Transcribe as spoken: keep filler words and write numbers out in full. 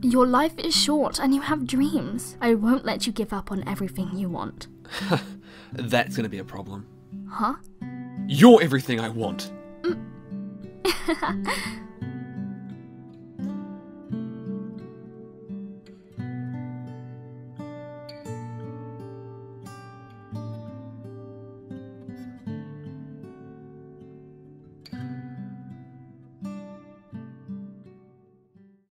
Your life is short and you have dreams. I won't let you give up on everything you want. That's gonna be a problem. Huh? You're everything I want. Mm.